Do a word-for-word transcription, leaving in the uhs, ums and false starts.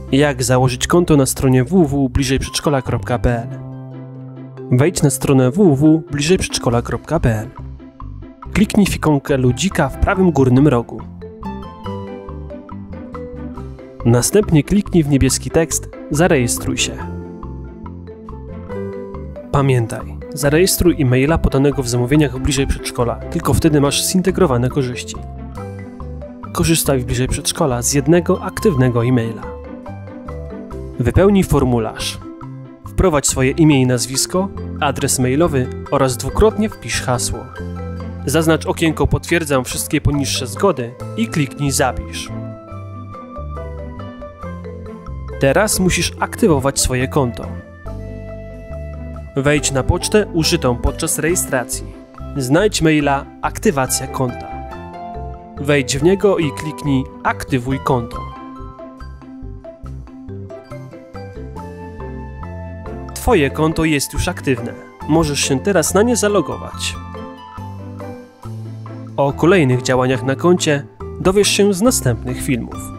Jak założyć konto na stronie w w w kropka bliżej przedszkola kropka p l. Wejdź na stronę w w w kropka bliżej przedszkola kropka p l. Kliknij w ikonkę ludzika w prawym górnym rogu. Następnie kliknij w niebieski tekst Zarejestruj się. Pamiętaj, zarejestruj e-maila podanego w zamówieniach bliżej przedszkola, tylko wtedy masz zintegrowane korzyści. Korzystaj w bliżej przedszkola z jednego aktywnego e-maila. Wypełnij formularz. Wprowadź swoje imię i nazwisko, adres mailowy oraz dwukrotnie wpisz hasło. Zaznacz okienko Potwierdzam wszystkie poniższe zgody i kliknij Zapisz. Teraz musisz aktywować swoje konto. Wejdź na pocztę użytą podczas rejestracji. Znajdź maila Aktywacja konta. Wejdź w niego i kliknij Aktywuj konto. Twoje konto jest już aktywne. Możesz się teraz na nie zalogować. O kolejnych działaniach na koncie dowiesz się z następnych filmów.